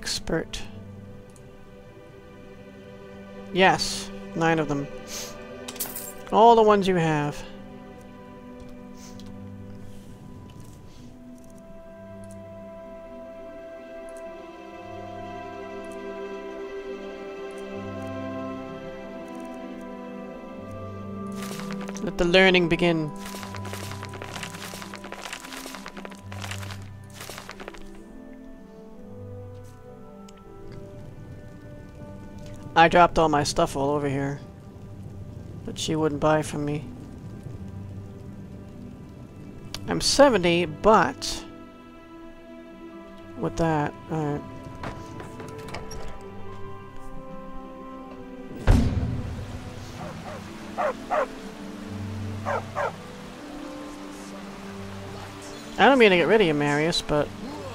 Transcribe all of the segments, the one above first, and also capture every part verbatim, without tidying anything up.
expert. Yes, nine of them. All the ones you have. Let the learning begin. I dropped all my stuff all over here, but she wouldn't buy from me. I'm seventy, but with that, alright. I don't mean to get rid of you, Marius, but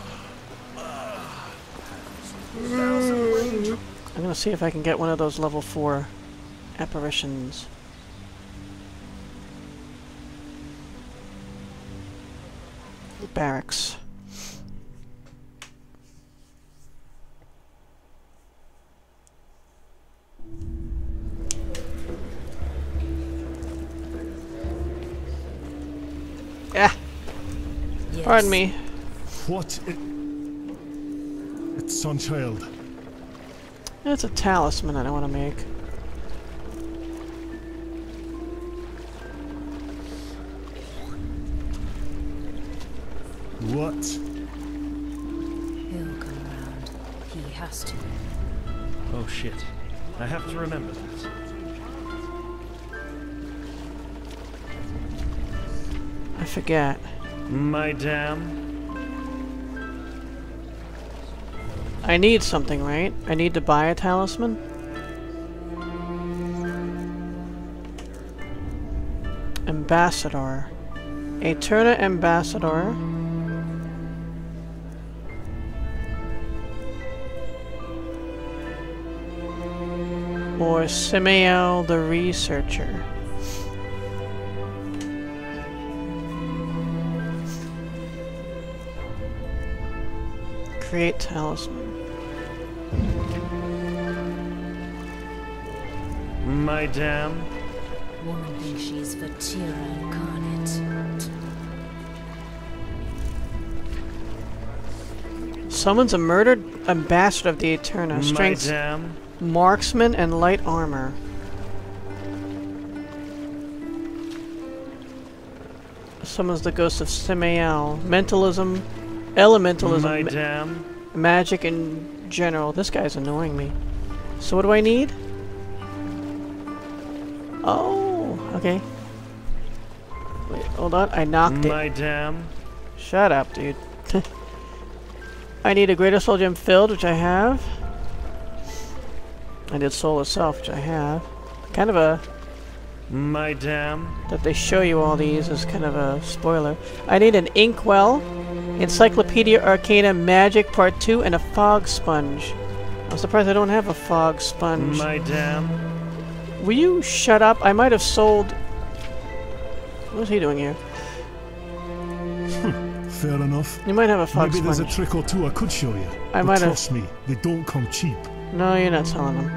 I'm gonna see if I can get one of those level four apparitions. Barracks. Ah. Yes. Pardon me. What? It, it's Sunchild. It's a talisman I don't want to make. What? He'll come around. He has to. Oh shit. I have to remember that. I forget. My damn. I need something, right? I need to buy a talisman? Ambassador. Eterna Ambassador. Or Simiel the Researcher. Create talisman. My damn. Woman thinks she's Vatira incarnate. Summons a murdered ambassador of the Eterna. Strength, My damn. marksman, and light armor. Summons the ghost of Simiel. Mentalism, elementalism, My ma damn. magic in general. This guy's annoying me. So what do I need? Oh, okay. Wait, hold on. I knocked My it. damn. Shut up, dude. I need a greater soul gem filled, which I have. I did soul itself, which I have. Kind of a... My damn. that they show you all these is kind of a spoiler. I need an inkwell, Encyclopedia Arcana Magic Part two, and a fog sponge. I'm surprised I don't have a fog sponge. My damn. Will you shut up? I might have sold... What is he doing here? Fair enough. You might have a fog Maybe sponge. there's a trick or two I could show you. I but might have... trust me, they don't come cheap. No, you're not selling them.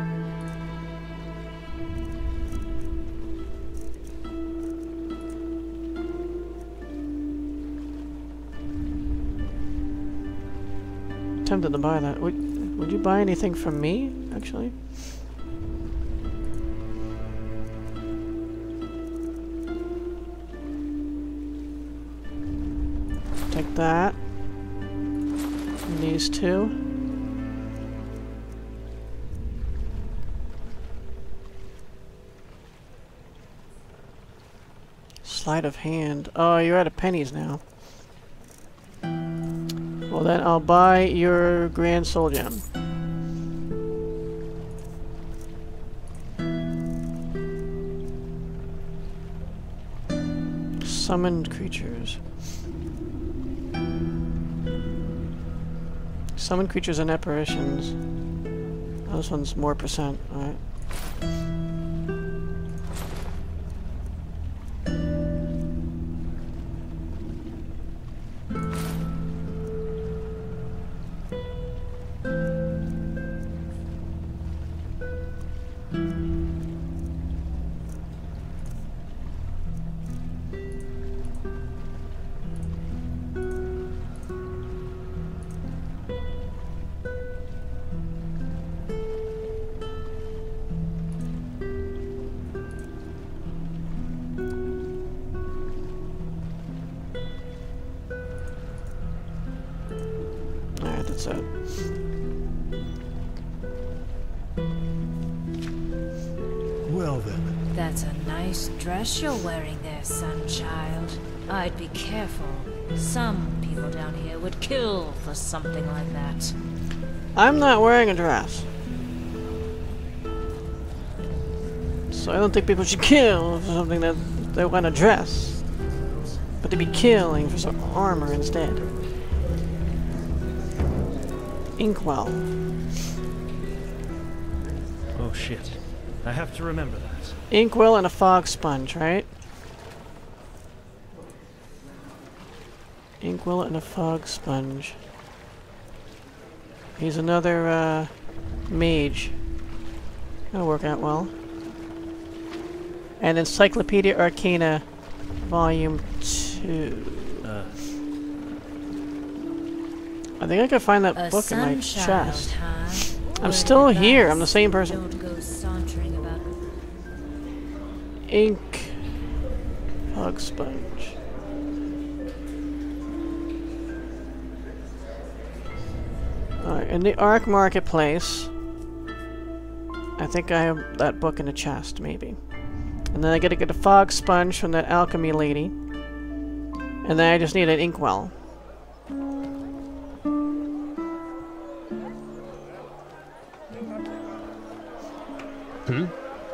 Tempted to buy that. Would, would you buy anything from me, actually? Take that. And these two. Sleight of hand. Oh, you're out of pennies now. Well then, I'll buy your Grand Soul Gem. Summoned creatures. Summoned creatures and apparitions. Oh, this one's more percent, alright. episode. Well then. That's a nice dress you're wearing there, Sunchild. I'd be careful. Some people down here would kill for something like that. I'm not wearing a dress. So I don't think people should kill for something that they want to dress. But to be killing for some armor instead. Inkwell. Oh shit. I have to remember that. Inkwell and a fog sponge, right? Inkwell and a fog sponge. He's another uh, mage. That'll work out well. And Encyclopedia Arcana, Volume two. Uh, I think I could find that A book in my Sunchild, chest. huh? I'm Word still of here. advice, I'm the same person. Don't go sauntering about. Ink. Fog sponge. Alright, in the Ark Marketplace, I think I have that book in the chest, maybe. And then I gotta get a fog sponge from that alchemy lady. And then I just need an inkwell. Hmm?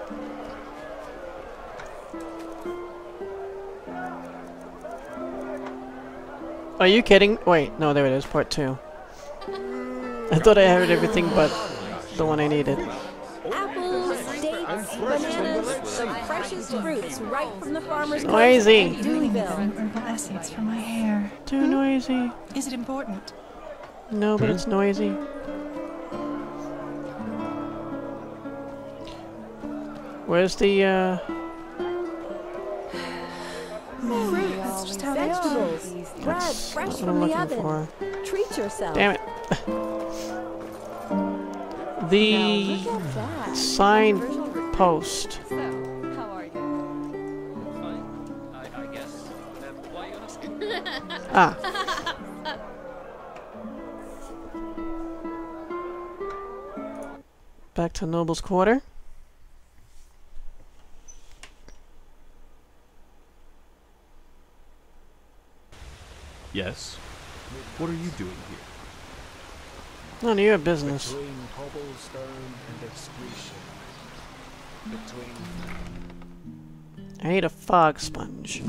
Are you kidding? Wait, no, there it is, part two. I thought I had everything but the one I needed. Apples, dates, bananas, the freshest fruits right from the farmer's Noisy. market in Deweyville. Herbal essence for my hair. Too noisy. Is it important? No, but it's noisy. Where's the, uh... Fruits, just how they are. vegetables, bread That's fresh what I'm from the looking oven. for. Treat yourself. Damn it. Now The look at that. sign Original- post. So, how are you? Fine, I, I guess. Uh, why are you asking? Ah. Back to Noble's Quarter. Yes. What are you doing here? None of your business. Between cobblestone and excretion. Between... I need a fog sponge.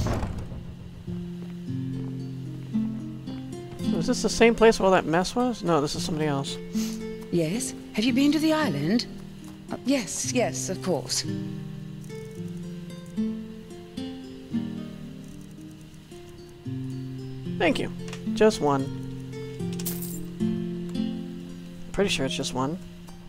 Was this the same place where all that mess was? No, this is somebody else. Yes? Have you been to the island? Uh, yes, yes, of course. Thank you. Just one. Pretty sure it's just one.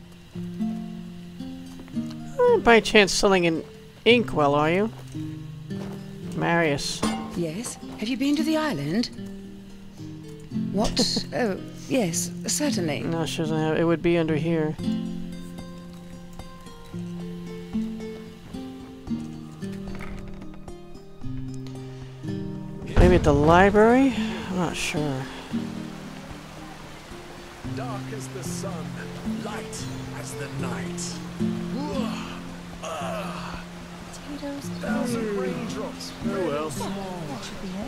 Uh, by chance selling an inkwell, are you? Marius. Yes? Have you been to the island? What? Oh, yes, certainly. No, she doesn't have. It would be under here. Maybe at the library? I'm not sure. Dark as the sun, light as the night. Ah, Potatoes. thousand raindrops. Oh well. That should be it.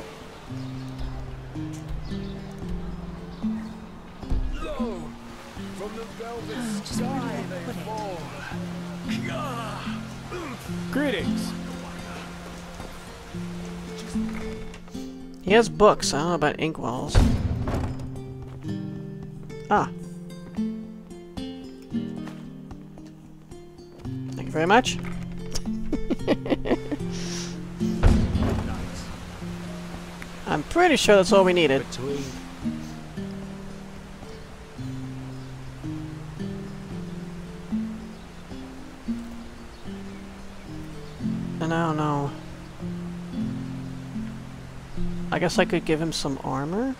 Lo, from the velvet sky they fall. Ah. Greetings. He has books. I don't know about inkwells. Ah. Thank you very much. I'm pretty sure that's all we needed. Between And I don't know. I guess I could give him some armor?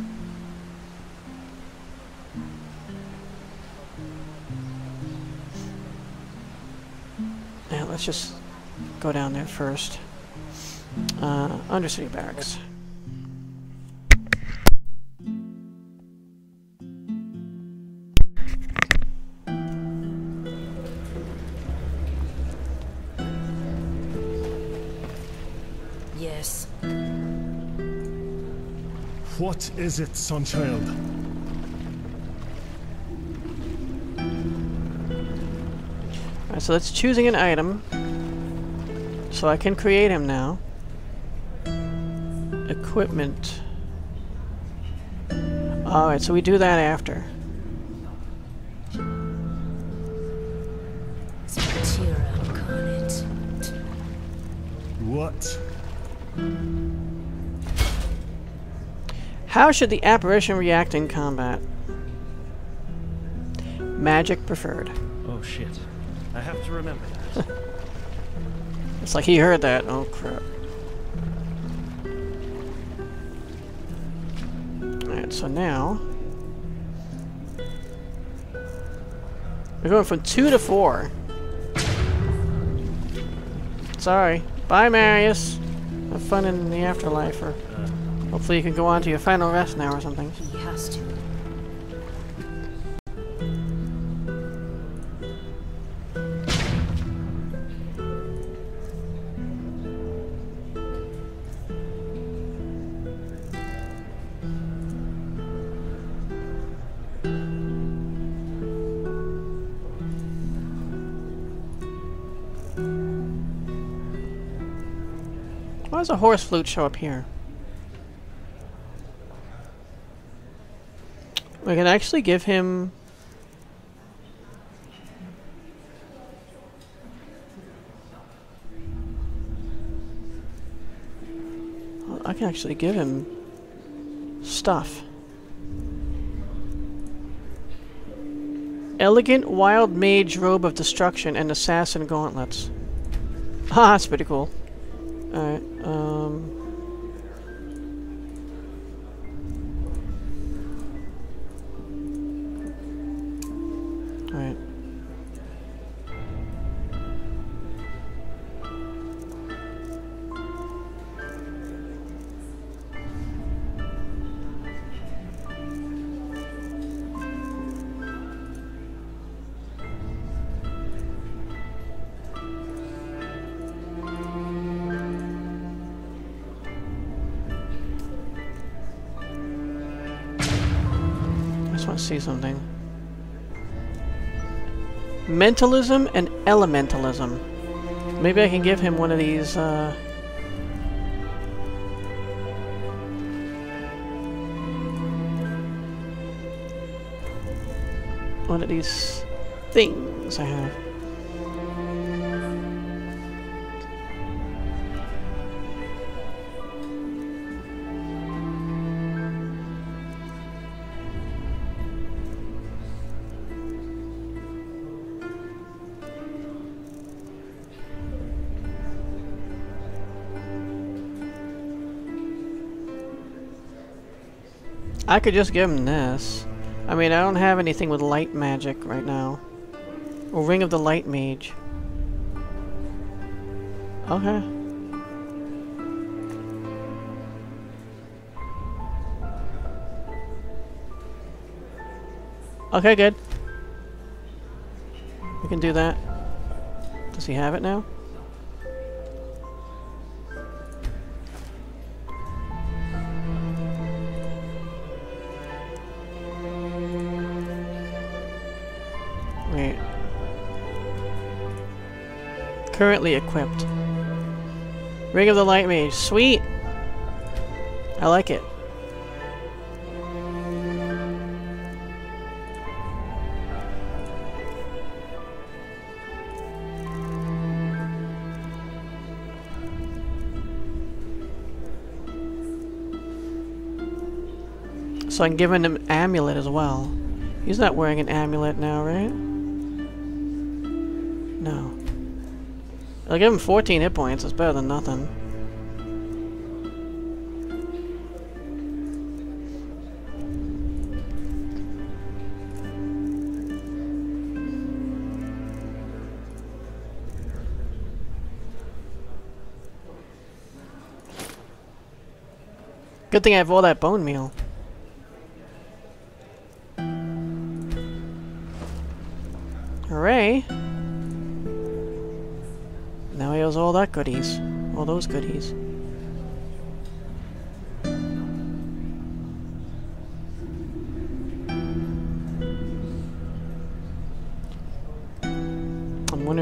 Yeah, let's just go down there first. Uh, Undercity Barracks. Yes. What is it, Sunchild? Alright, so that's choosing an item. So I can create him now. Equipment. Alright, so we do that after. Spatira incarnate. What? How should the apparition react in combat? Magic preferred. Oh shit. I have to remember that. It's like he heard that. Oh crap. Alright, so now we're going from two to four. Sorry. Bye, Marius. Have fun in the afterlife, or hopefully you can go on to your final rest now or something. He has to. Why does a horse flute show up here? We can actually give him... Well, I can actually give him stuff. Elegant Wild Mage Robe of Destruction and Assassin Gauntlets. Ah, that's pretty cool. Alright, um... Alright. I just want to see something. Mentalism and Elementalism. Maybe I can give him one of these, uh... one of these things I have. I could just give him this. I mean, I don't have anything with light magic right now. Or Ring of the Light Mage. Okay. Okay, good. We can do that. Does he have it now? Wait. Currently equipped. Ring of the Light Mage. Sweet! I like it. So I can give him an amulet as well. He's not wearing an amulet now, right? No. I'll give him fourteen hit points. It's better than nothing. Good thing I have all that bone meal. Hooray! Now he has all that goodies. All those goodies.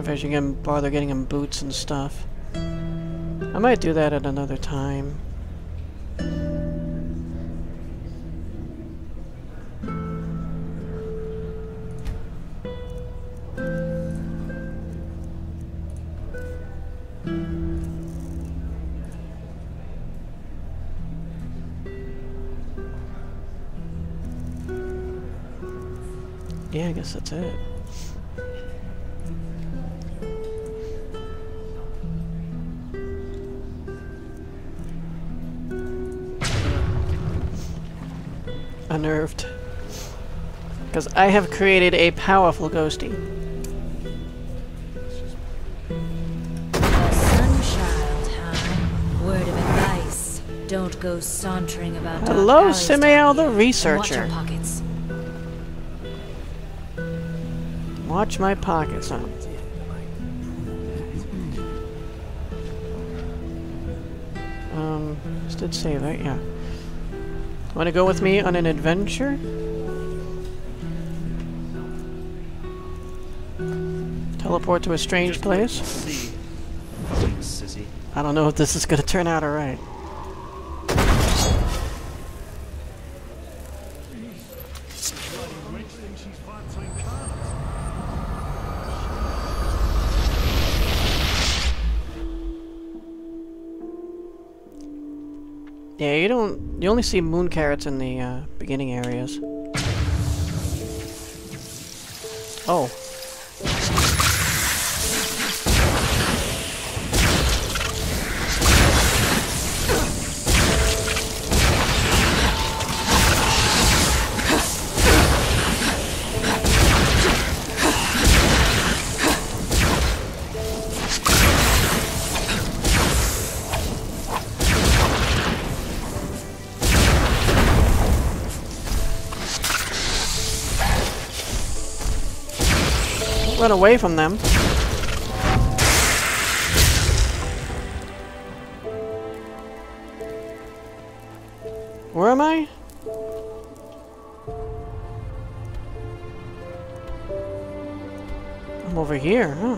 I should get him, bother getting him boots and stuff. I might do that at another time. Yeah, I guess that's it. Unnerved. Because I have created a powerful ghostie. Sunchild, huh? Word of advice. Don't go sauntering about dark Hello, alleys down Simael the here. researcher. And watch your pockets. Watch my pockets, huh? Um, this did save, right? Yeah. Want to go with me on an adventure? Teleport to a strange place? See, sissy. I don't know if this is gonna turn out alright. Yeah, you don't... You only see moon carrots in the uh, beginning areas. Oh. Run away from them. Where am I? I'm over here, huh?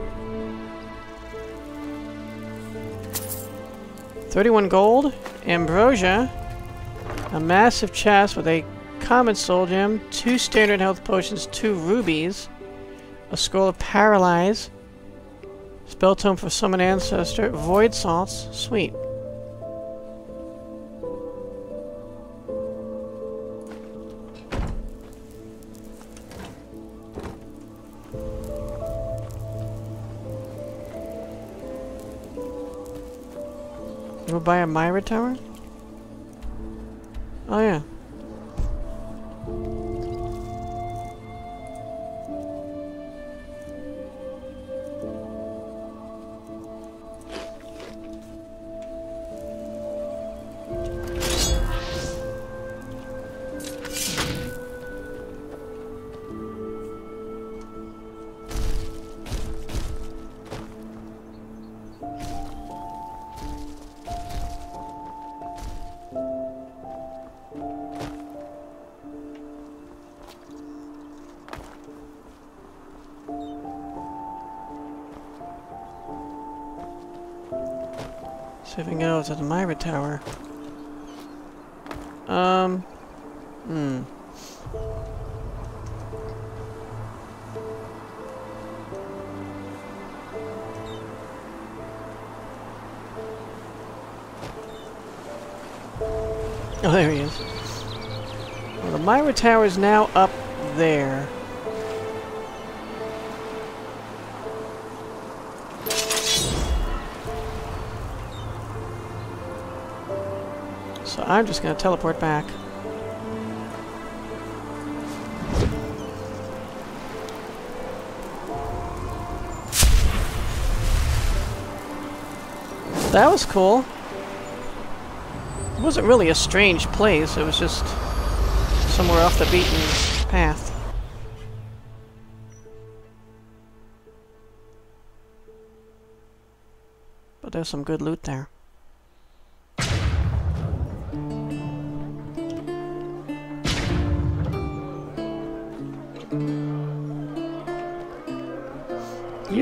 thirty-one gold, ambrosia, a massive chest with a common soul gem, two standard health potions, two rubies, a scroll of paralyze, spell tome for summon ancestor, void salts, sweet. We'll buy a Myra tower? Oh yeah. See if we can go to the Myra Tower. Um. Hmm. Oh, there he is. Well, the Myra Tower is now up there. So I'm just going to teleport back. That was cool. It wasn't really a strange place, it was just somewhere off the beaten path. But there's some good loot there.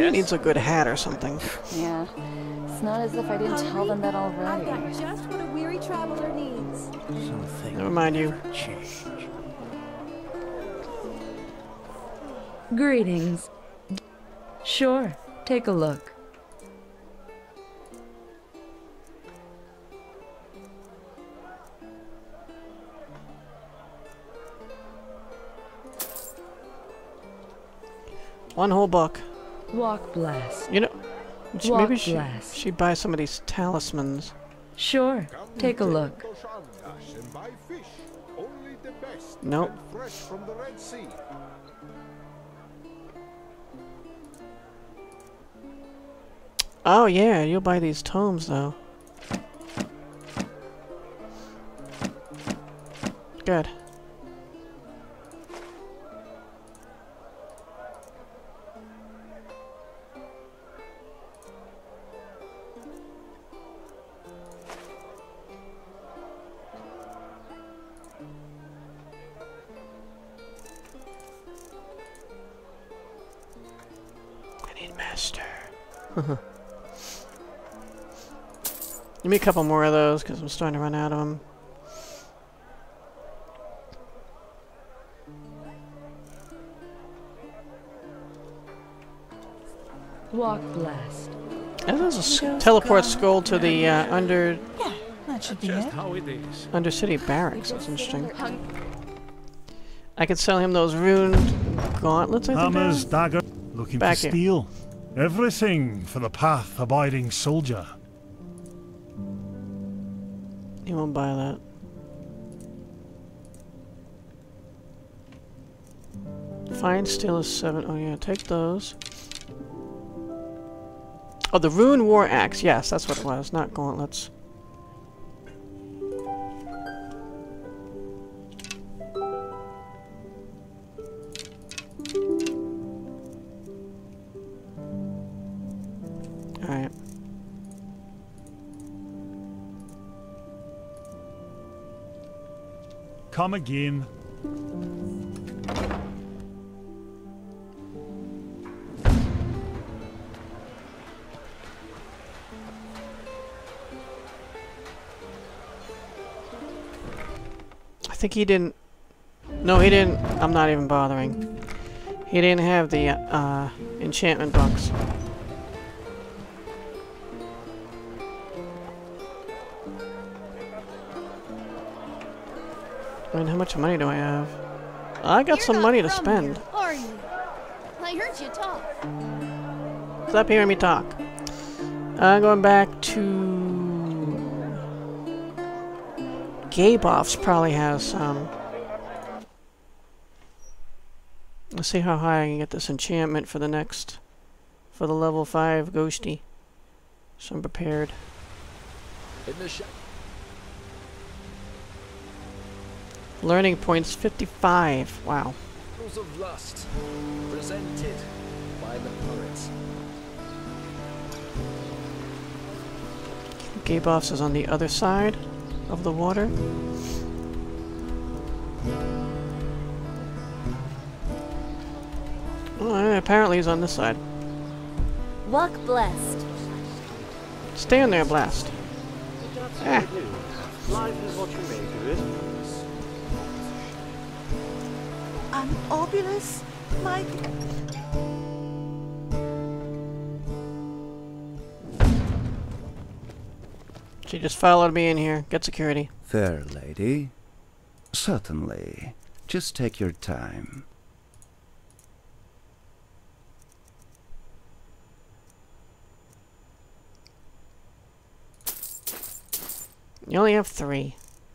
Maybe it needs a good hat or something. Yeah. It's not as if I didn't tell them that I've already. got just what a weary traveler needs. Something. Never mind you. Change. Greetings. Sure, take a look. One whole book. Walk blessed. You know, she, Walk maybe she blessed. she buy some of these talismans. Sure, take a look. And buy fish, only the best. Nope. And fresh from the Red Sea. Oh yeah, you'll buy these tomes though. Good. I need master. Give me a couple more of those, because I'm starting to run out of them. Walk blessed. And there's a s teleport scroll to the uh, under Yeah, that should be Just it. how it is. Undercity barracks. That's interesting. I could sell him those runed gauntlets. I think. Hammers, they are. dagger, looking Back for here. steel. Everything for the path-abiding soldier. He won't buy that. Fine steel is seven. Oh yeah, take those. Oh, the Rune War Axe. Yes, that's what it was. Not gauntlets. Alright. Come again. I think he didn't... No, he didn't... I'm not even bothering. He didn't have the, uh, enchantment books. I mean, how much money do I have? I got You're some not money to from spend. here, are you? I heard you talk. Stop hearing me talk. Uh, going back to... Gaboff's probably has some. Let's see how high I can get this enchantment for the next... For the level five ghosty. So I'm prepared. In the sh Learning points fifty-five. Wow. shadows of lust, presented by the poets. Gaboff's is on the other side of the water. Oh, apparently he's on this side. Walk blessed. Stand there, Blast. Ah. Life is what you make of it. I'm Obulus, my... She just followed me in here. Get security. Fair lady. Certainly. Just take your time. You only have three.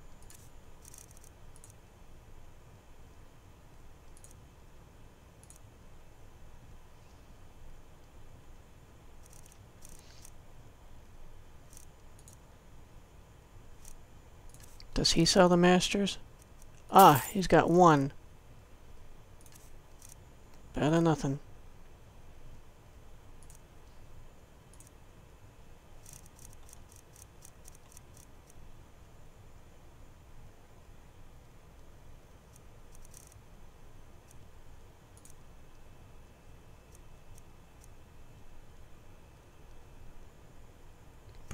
Does he sell the masters? Ah, he's got one. Better than nothing.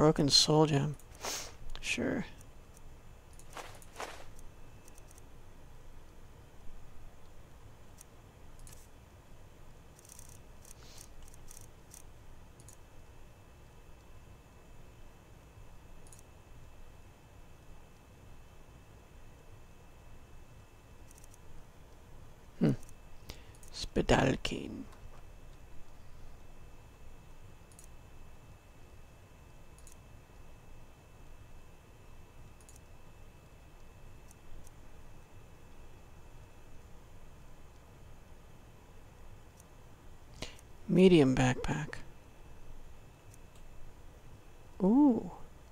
broken soul gem. Sure. Hmm. Spedalkane. Medium backpack. Ooh.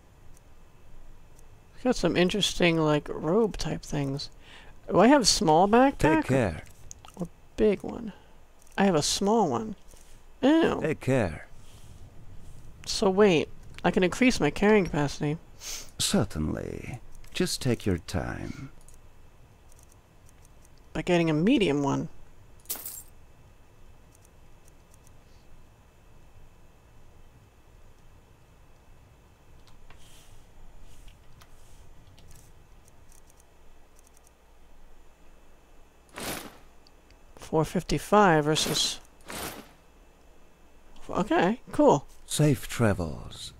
Got some interesting, like, robe type things. Do I have small backpack? Take care. Or big one? I have a small one. Ew. Take care. So wait, I can increase my carrying capacity. Certainly. Just take your time. By getting a medium one. four fifty-five versus... Okay, cool. Safe travels.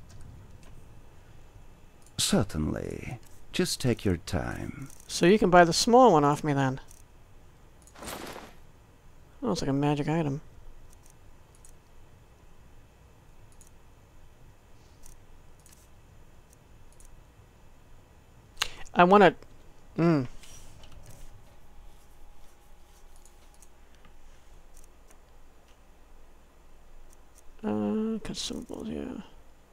Certainly. Just take your time. So you can buy the small one off me then. Oh, it's like a magic item. I want to... Mm. Uh, consumables, yeah.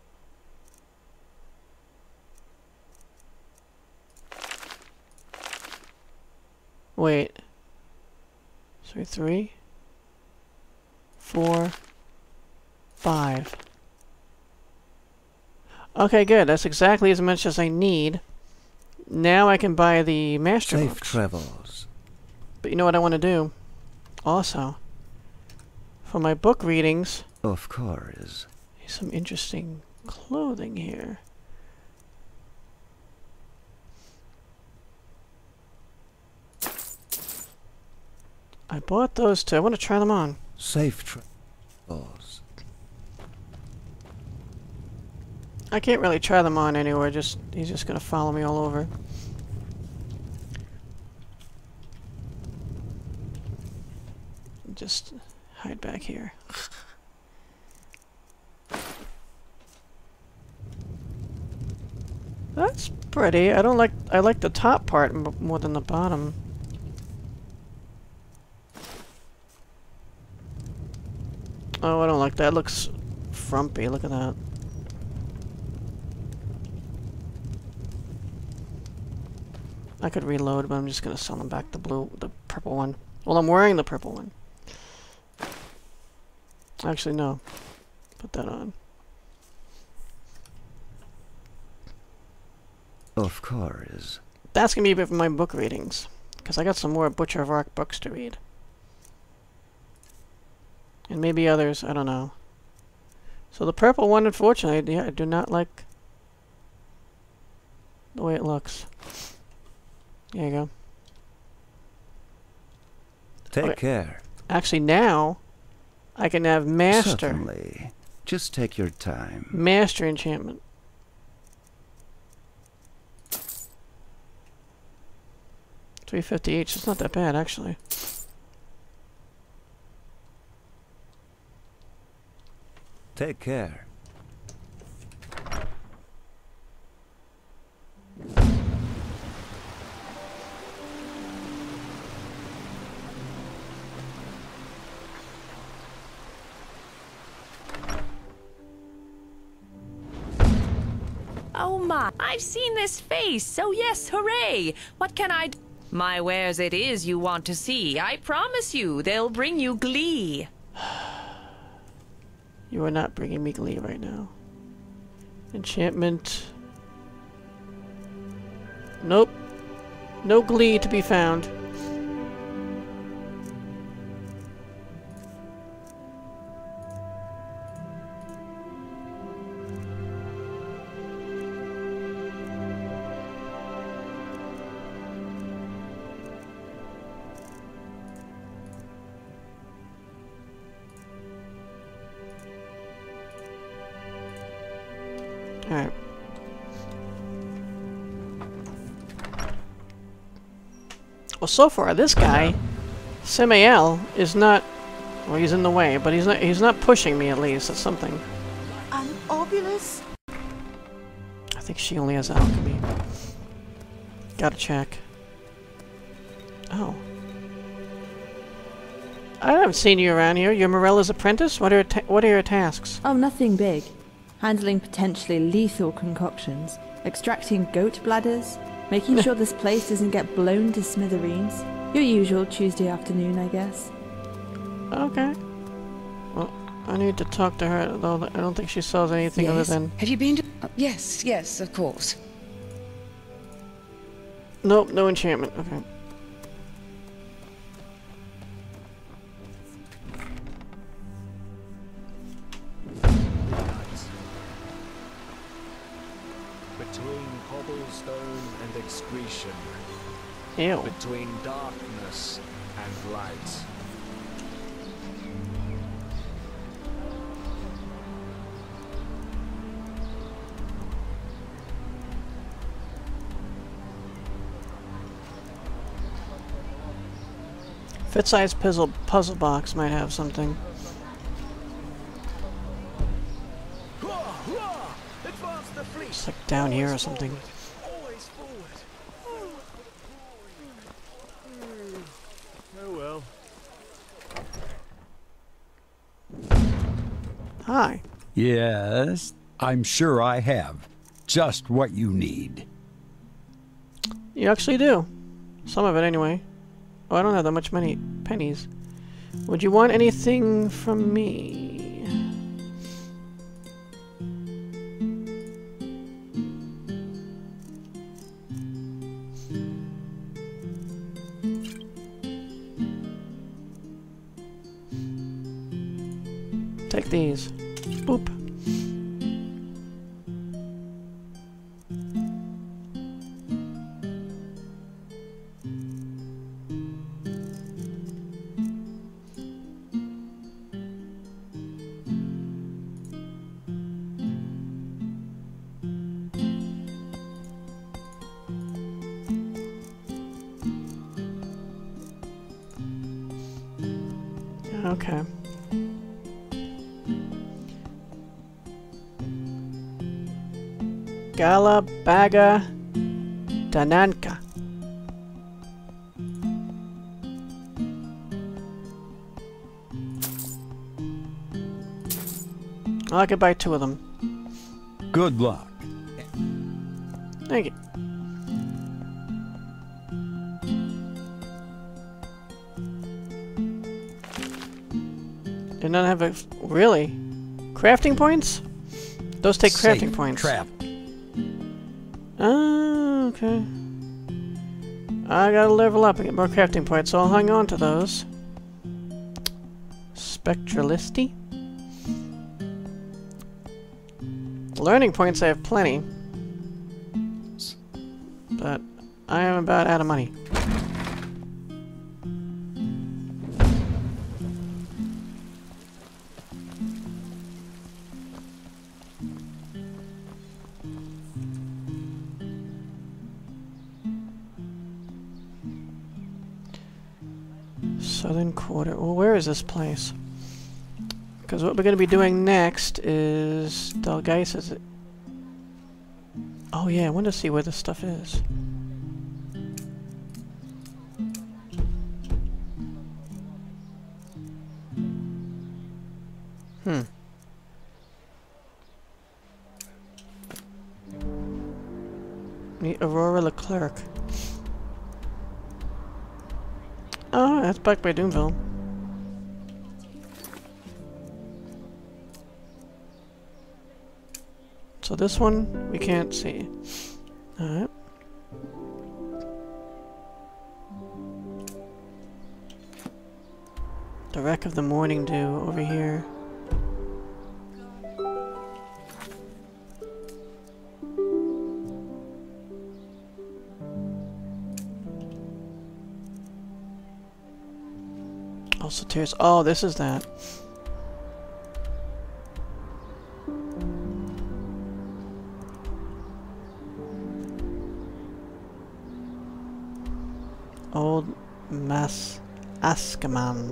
Wait. So three, four, five. Okay, good. That's exactly as much as I need. Now I can buy the master Safe books. travels. But you know what I want to do? Also, for my book readings, of course, some interesting clothing here. I bought those two. I want to try them on. Safe travels. I can't really try them on anywhere. Just he's just gonna follow me all over. Just hide back here. That's pretty. I don't like. I like the top part m more than the bottom. Oh, I don't like that. It looks frumpy. Look at that. I could reload, but I'm just gonna sell them back the blue, the purple one. Well, I'm wearing the purple one. Actually, no. Put that on. Of course. That's gonna be a bit for my book readings, because I got some more Butcher of Arc books to read. And maybe others, I don't know. So the purple one, unfortunately, yeah, I do not like the way it looks. There you go. Take okay. care. Actually, now I can have Master. Certainly. Just take your time. Master enchantment. three fifty each. It's not that bad, actually. Take care. Oh my, I've seen this face, so yes, hooray! What can I do? My wares it is you want to see. I promise you, they'll bring you glee. You are not bringing me glee right now. Enchantment. Nope. No glee to be found. Well, so far, this guy, Samael, is not... Well, he's in the way, but he's not, he's not pushing me, at least. That's something. An obulus? I think she only has alchemy. Gotta check. Oh. I haven't seen you around here. You're Morella's apprentice? What are, ta what are your tasks? Oh, nothing big. Handling potentially lethal concoctions, extracting goat bladders, making sure this place doesn't get blown to smithereens. Your usual Tuesday afternoon, I guess. Okay. Well, I need to talk to her, though I don't think she sells anything Yes. other than... Have you been to... Uh, yes, yes, of course. Nope, no enchantment. Okay. Between cobblestone and excretion. Ew. Between darkness and light. Fit-size puzzle puzzle box might have something. It's like down here or something. Oh well. Hi. Yes, I'm sure I have just what you need. You actually do. Some of it, anyway. Oh, I don't have that much money. Pennies. Would you want anything from me? Take these. Boop. Okay. Gala Baga Dananka. I could buy two of them. Good luck. Thank you. Did not have a... Really? Crafting points? Those take crafting Safe points. Trap. Oh, okay. I gotta level up and get more crafting points, so I'll hang on to those. Spectralisty? Learning points I have plenty. But I am about out of money. Southern Quarter. Well, where is this place? Because what we're going to be doing next is... Dalgeis, is it? Oh yeah, I want to see where this stuff is. Hmm. Meet Aurora Leclerc. Oh, that's back by Doomville. So this one, we can't see. Alright. The Wreck of the Morning Dew over here. Also tears. Oh, this is that. Old Mas Askaman.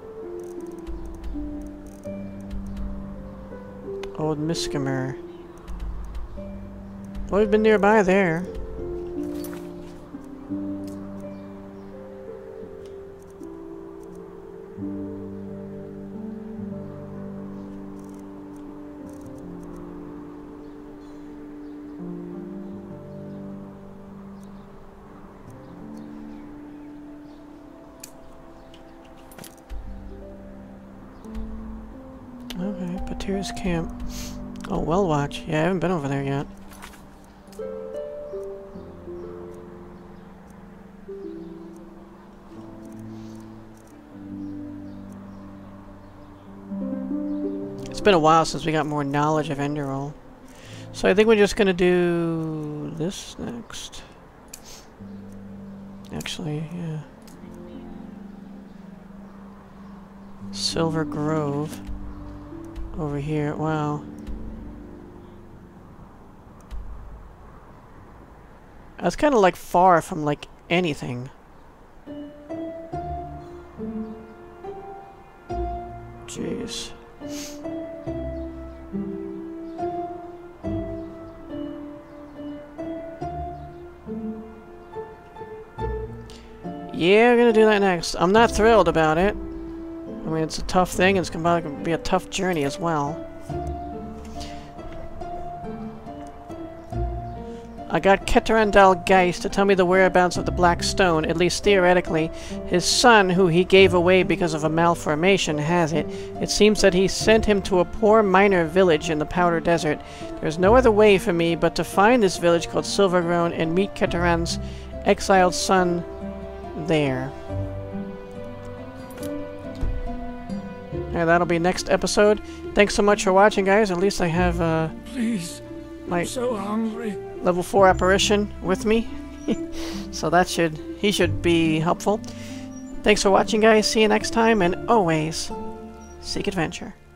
Old Miskamer. Well, we've been nearby there. Okay, Patir's camp. Oh, Well Watch. Yeah, I haven't been over there yet. It's been a while since we got more knowledge of Enderal. So I think we're just gonna do this next. Actually, yeah. Silver Grove. Over here, wow. That's kind of like far from like anything. Jeez. Yeah, we're gonna do that next. I'm not thrilled about it. I mean, it's a tough thing, and it's gonna be a tough journey as well. I got Keterandal Geist to tell me the whereabouts of the Black Stone, at least theoretically. His son, who he gave away because of a malformation, has it. It seems that he sent him to a poor miner village in the Powder Desert. There's no other way for me but to find this village called Silvergrown and meet Keteran's exiled son there. And that'll be next episode. Thanks so much for watching, guys. At least I have uh, Please, my I'm so hungry. level four apparition with me. So that should, he should be helpful. Thanks for watching, guys. See you next time, and always seek adventure.